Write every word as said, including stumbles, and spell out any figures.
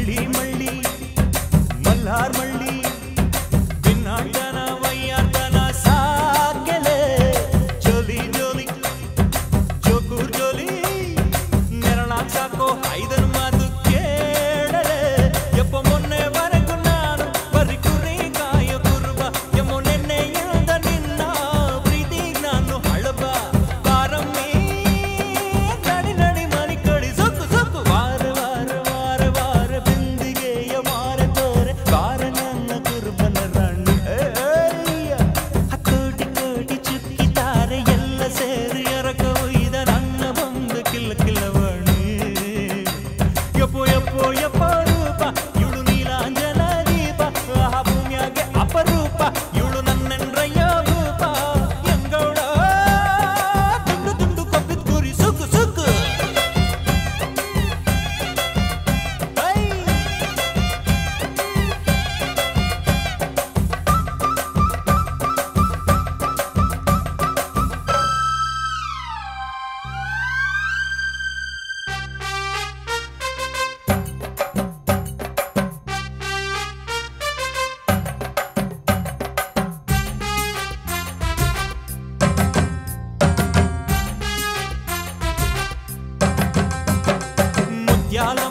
మళ్ళీ మళ్ళీ మల్లార్ మళ్ళీ విన్నాడన వయ్యాడన సాగలే జోలి జోలి జోకూర్ జోలి నెరళా చాకో ఐదన్ మాತು ಕೇಳಲೆ ಎಪ್ಪ ಮೊನ್ನೆ ವರೆಗೂ ನಾನು ಬರಿ ಕುರಿ ಕಾಯ ಕುರುಬ ಎಮ್ಮೊ ನೆನ್ನೆ ಇಳ್ದ ನಿನ್ನ ಪ್ರೀತಿ ನಾನು ಹಳಬ ಬಾರಮ್ಮಿ ನಡಿ ನಡಿ ಮನಿ ಕಡಿ ಸೊಕ್ಕು ಸೊಕ್ಕು ವಾರ ವಾರ ವಾರ ವಾರ ಬಿಂದಿಗೆಯ ಮಾರ ತೋರೆ ಬಾರ ನನ್ನ ಕುರುಬನ ರಾಣಿ ಕೋಟಿ ಕೋಟಿ ಚುಕ್ಕಿತಾರೆ ಎಲ್ಲ ಸೇರಿ ಎರಕ ಒಯ್ದ ನನ್ನ ಬಂದು ಕಿಲ್ಲ ಕಿಲ್ಲವಾಣಿ ಯಪ್ಪೋ ಯಪ್ಪೋ ಯಪ್ಪ ರೂಪ ಇವಳು ನೀಲಾಂಜನ ದೀಪ ಆ ಭೂಮಿಯಾಗೆ ಅಪರೂಪ ಇವಳು ನನ್ನೆಂಡ್ರಯ್ಯ ಭೂಪ ಎಂಗೌಡ ತುಂಡು ತುಂಡು ಕೊಬ್ಬಿದ್ ಗುರಿ ಸುಕ್ಕು ಸುಕ್ಕು ಐ ಮುತ್ಯಾಲ